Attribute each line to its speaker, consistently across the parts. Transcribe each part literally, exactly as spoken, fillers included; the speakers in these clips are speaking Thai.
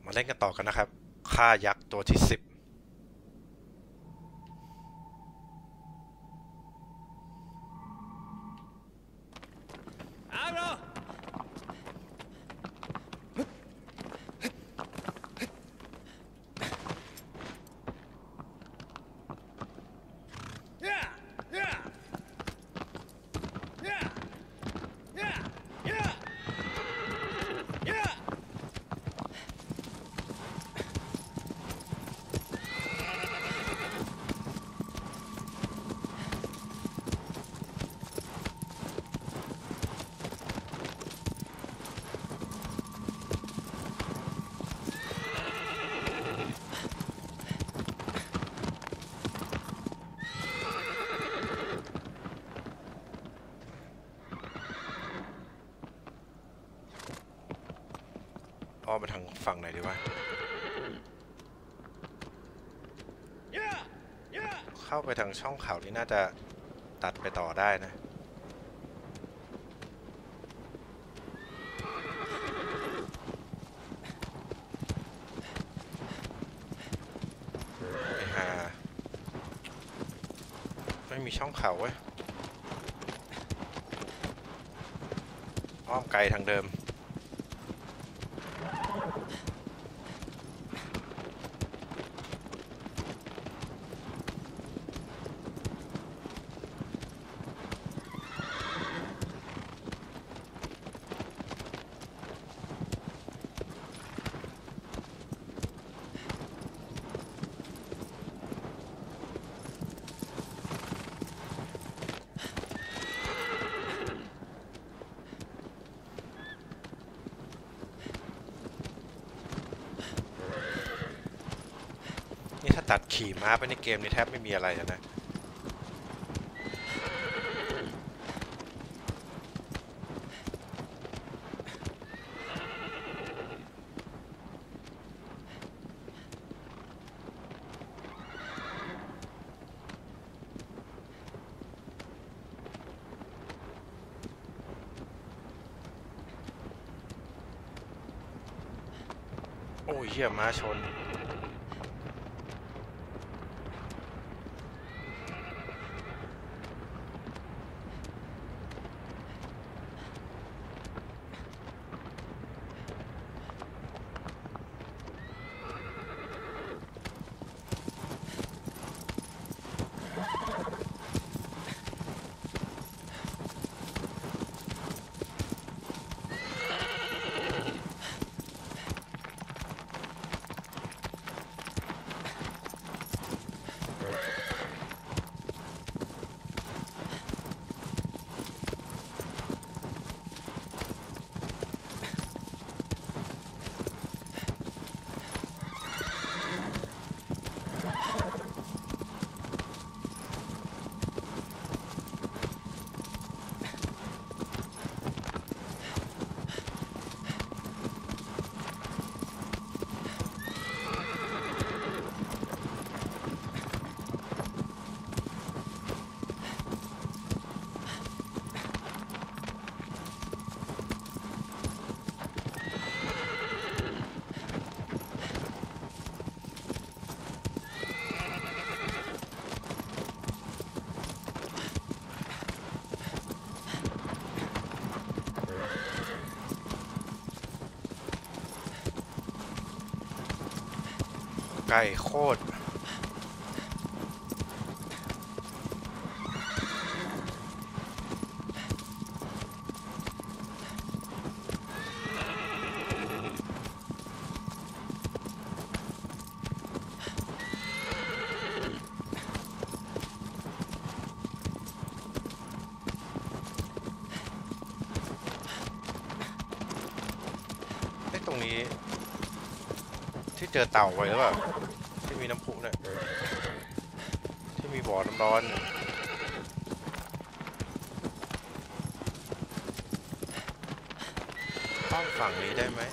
Speaker 1: มาเล่นกันต่อกันนะครับฆ่ายักษ์ตัวที่สิบอ้อมไปทางฝั่งไหนดีวะเข้าไปทางช่องเขานี่น่าจะตัดไปต่อได้นะไอ้ห่าไม่มีช่องเขาเว้ยอ้อมไกลทางเดิมนี่ถ้าตัดขี่ม้าไปในเกมนี้แทบไม่มีอะไรแล้วนะโอ้ยเหี้ยม้าชนไก่โคตรไอ้ตรงนี้ที่เจอเต่าไว้หรือเปล่าที่มีน้ำพุเนี่ยที่มีบ่อน้ำร้อนข้ามฝั่งนี้ได้ไหม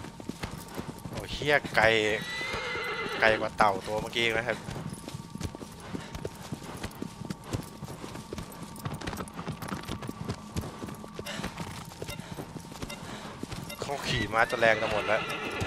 Speaker 1: โอ้เฮียไกลไกลกว่าเต่าตัวเมื่อกี้นะครับขี่ม้าจะแรงจะหมดแล้ว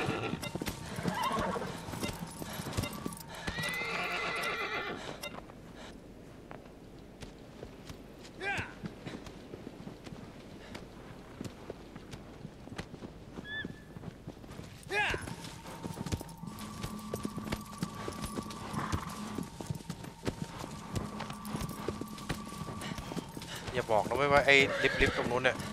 Speaker 1: อย่าบอกนะว่าไอ้ลิฟต์ๆตรงนู้นเนี่ย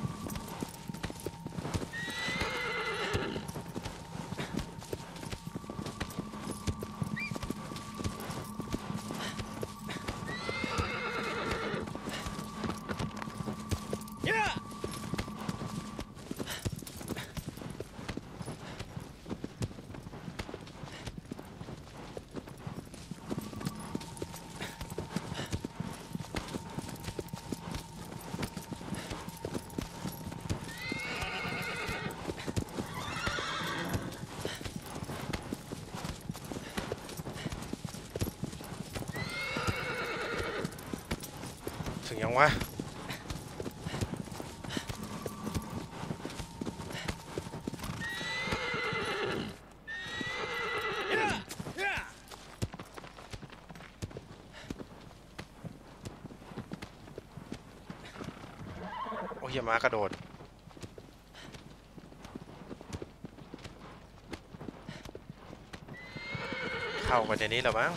Speaker 1: ถึงยังวะโอ้ยม้ากระโดดเข้าไปในนี้แล้วมั้ง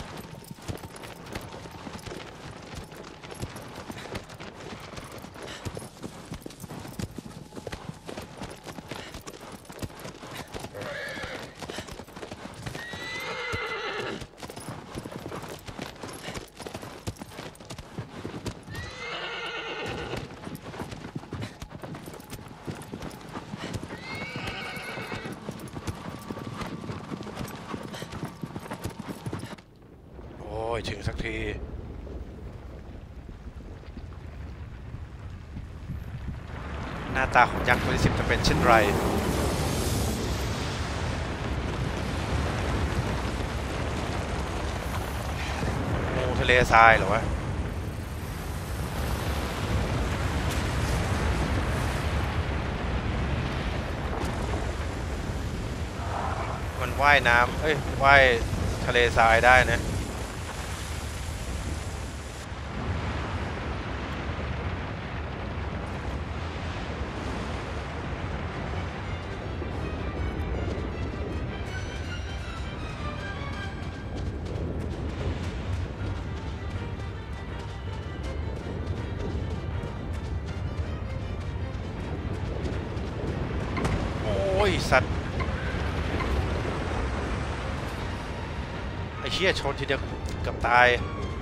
Speaker 1: ถึงสักทีหน้าตาของยักษ์ตัวที่สิบจะเป็นเช่นไรงูทะเลทรายเหรอวะมันว่ายน้ำเอ้ยว่ายทะเลทรายได้นะสัตว์ไอ้เหี้ยชนทีเดียวเกือบตาย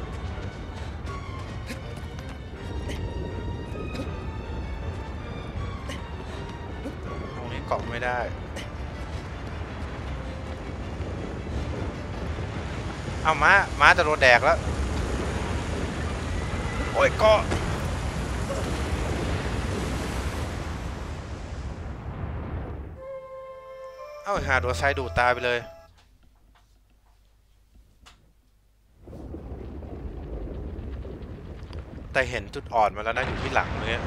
Speaker 1: ตรงนี้เกาะไม่ได้เอาม้าม้าจะโดนแดกแล้วโอ้ยเกาะเอ้าหาโดนไซดูตายไปเลยแต่เห็นจุดอ่อนมาแล้วนะอยู่ที่หลังเนี้ย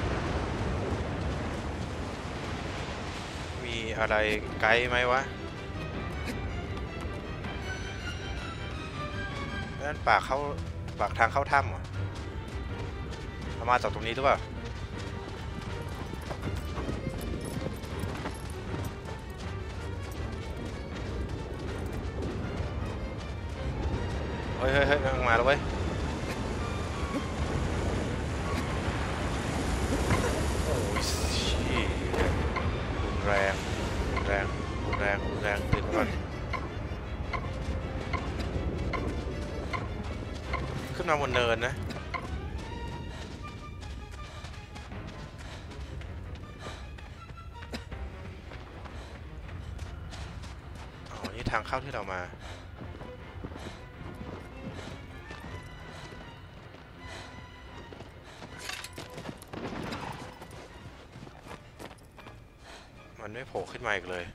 Speaker 1: มีอะไรไกลไหมวะนั่นปากเข้าปากทางเข้าถ้ำเหรอเรามาจากตรงนี้หรือเปล่าเฮ้ยเฮ้ยเฮ้ยมาแล้วเว้ยโอ้ยชี้รุนแรงรุนแรงรุนแรงรุนแรงตื่นก่อนขึ้นมาบนเนินนะอ๋อนี่ทางเข้าที่เรามามันไม่โผล่ขึ้นมาอีกเลย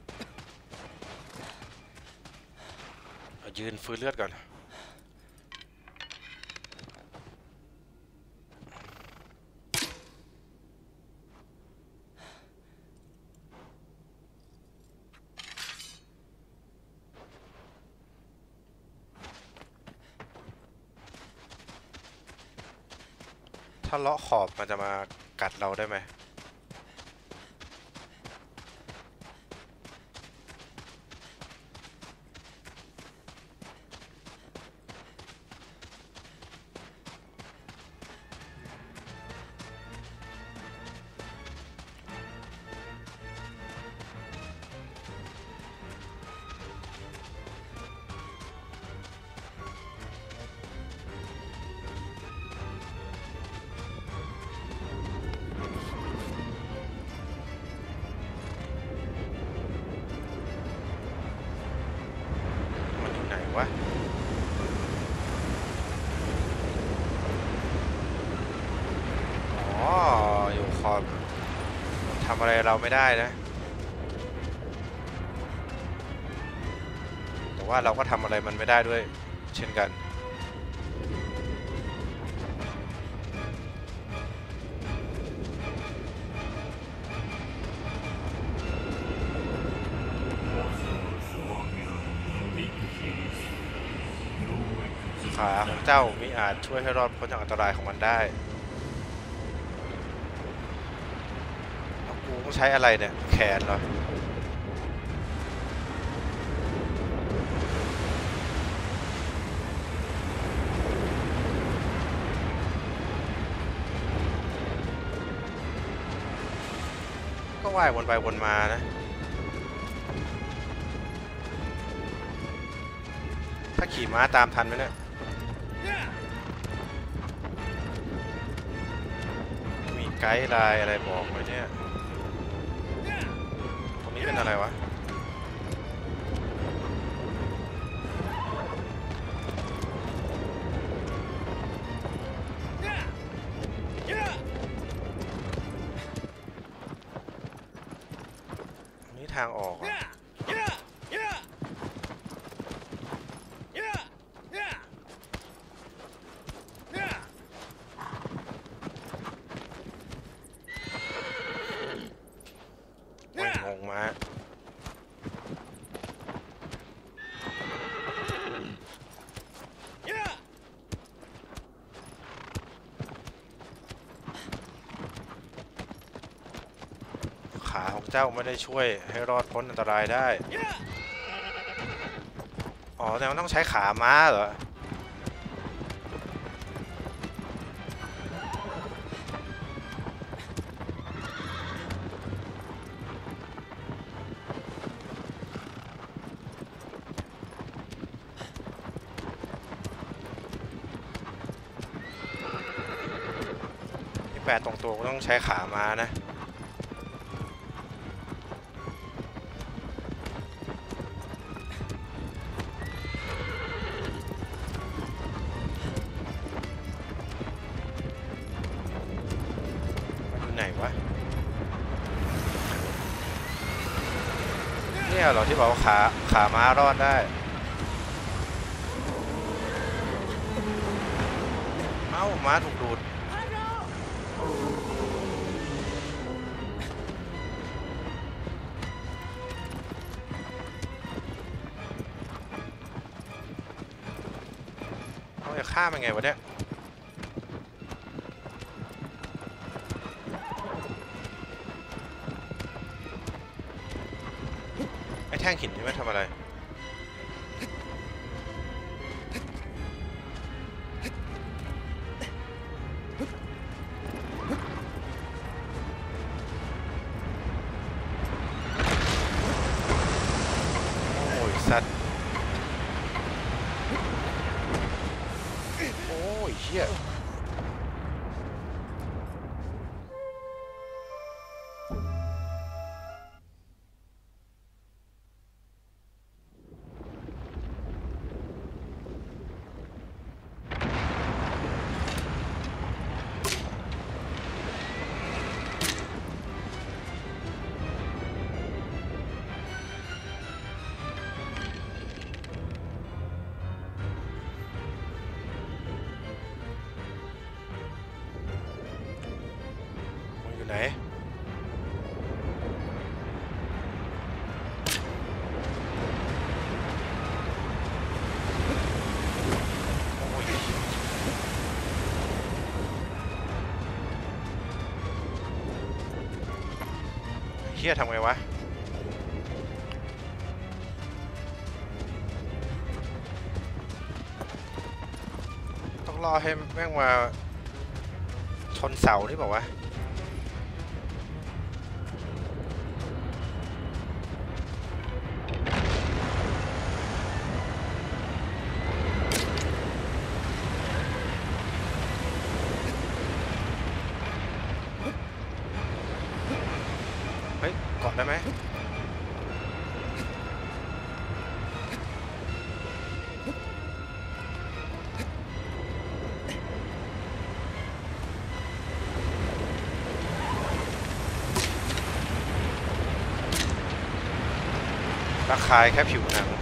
Speaker 1: ยืนฟื้นเลือดก่อนถ้าเลาะขอบมันจะมากัดเราได้ไหมวะอ๋ออยู่ขอบทำอะไรเราไม่ได้นะแต่ว่าเราก็ทำอะไรมันไม่ได้ด้วยเช่นกันขาของเจ้ามิอาจช่วยให้รอดพ้นจากอันตรายของมันได้แล้วกูต้องใช้อะไรเนี่ยแขนเหรอก็ว่ายวนไปวนมานะถ้าขี่ม้าตามทันไหมเนี่ยมีไกด์ไลน์อะไรบอกไหมเนี่ยตรงนี้เป็นอะไรวะอันนี้ทางออกอ่ะงงมาขาของเจ้าไม่ได้ช่วยให้รอดพ้นอันตรายได้อ๋อแต่มันต้องใช้ขาม้าเหรอแปลตรงตัวก็ต้องใช้ขาม้านะไหนวะเนี่ยเหรอที่บอกว่าขาขาม้ารอดได้เอ้าม้าถูกดูดเขาจะฆ่ามันไงวะเนี่ยไอ้แท่งหินนี่ไม่ทำอะไรโอ้ยสัตว์โอ้ยเหี้ยอยู่ไหนฮียทำไงวะต้องรอให้แม่งมาชนเสานี่บอกว่าเฮ้ยเกาะได้ไหมระคายแค่ผิวหนัง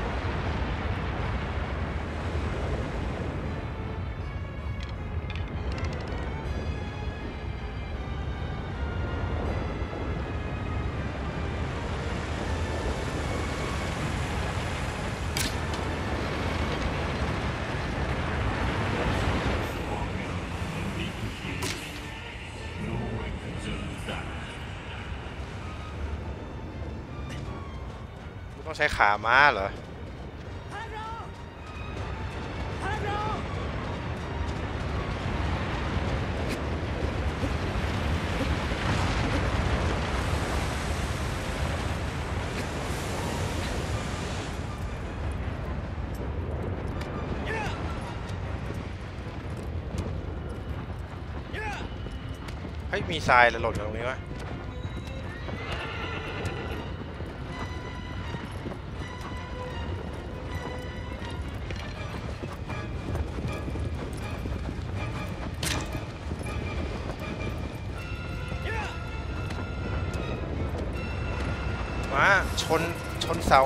Speaker 1: ต้องใช้ขาม้าเหรอเฮ้ยมีทรายหล่นอยู่ตรงนี้วะมาชนชนเสา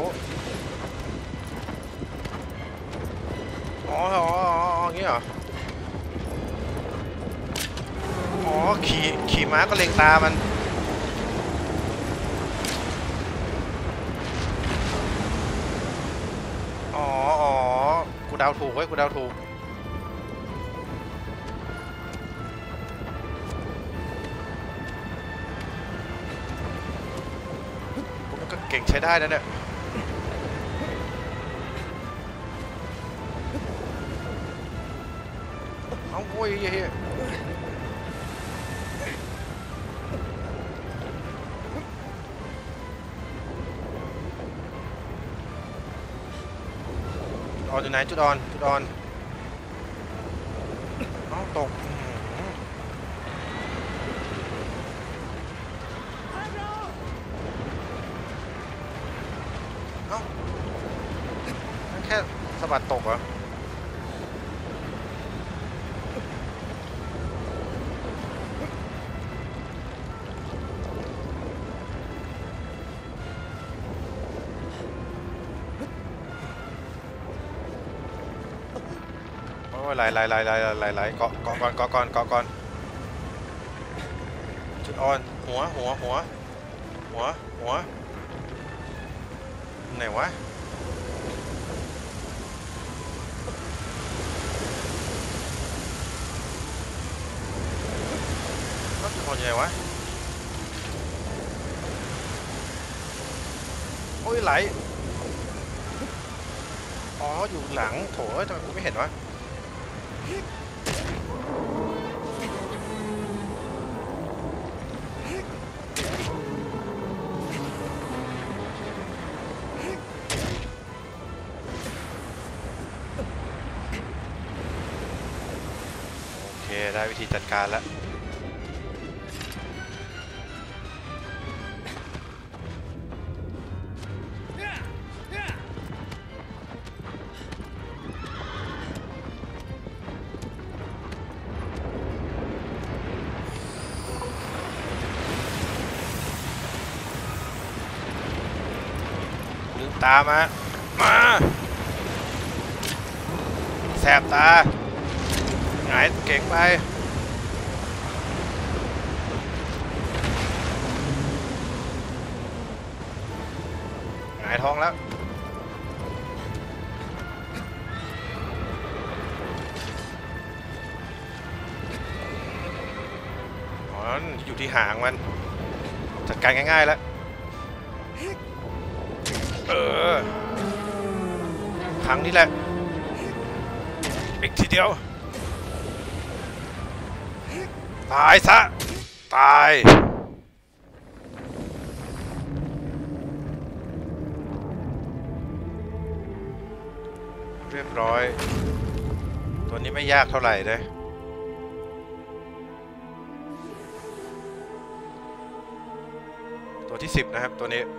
Speaker 1: อ๋ออ๋ออย่างนี้เหรออ๋อขี่ขี่ม้าก็เล็งตามันอ๋ออ๋อกูเดาถูกเว้ยกูเดาถูกกูมันก็เก่งใช้ได้นะเนี่ยเอาโว้ยเฮ้ยออนอยู่ไหนจุดออนจุดออนเอาตกเอ้าแค่สะบัดตกเหรอไหลไหลไหลไหลไหลไหลเกาะเกาะก่อนเกาะก่อนเกาะก่อนจุดอ่อนหัวหัวหัวหัวหัวไหนวะจุดอ่อนยังไงวะโอ้ยไหลอ๋ออยู่หลังโถทำไมกูไม่เห็นวะได้วิธีจัดการแล้วลืมตามามาแสบตาหงายเก่งไปหงายท้องแล้วอ๋ออยู่ที่หางมันจัดการง่ายๆแล้วเออครั้งนี้แหละอีกทีเดียวตายซะตายเรียบร้อยตัวนี้ไม่ยากเท่าไหร่เลยตัวที่สิบนะครับตัวนี้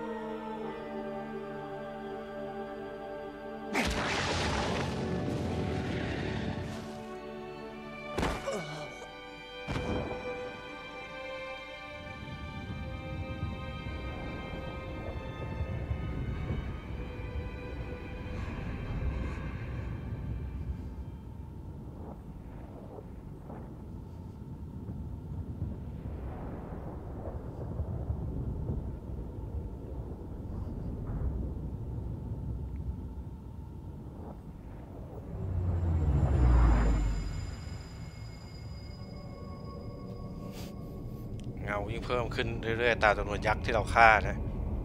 Speaker 1: เงายิ่งเพิ่มขึ้นเรื่อยๆตามจำนวนยักษ์ที่เราฆ่านะ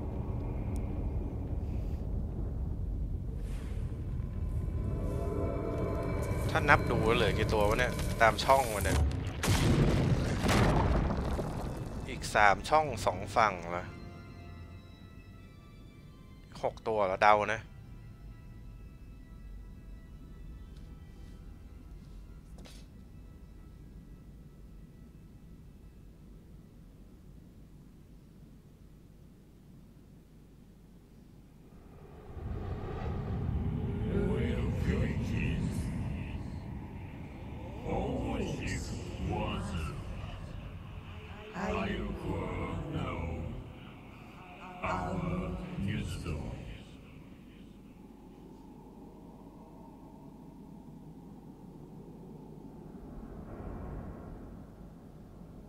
Speaker 1: ถ้านับดูเหลือกี่ตัววะเนี่ยตามช่องมันเนี่ยอีกสามช่องสองฝั่งละหกตัวแล้วเดานะ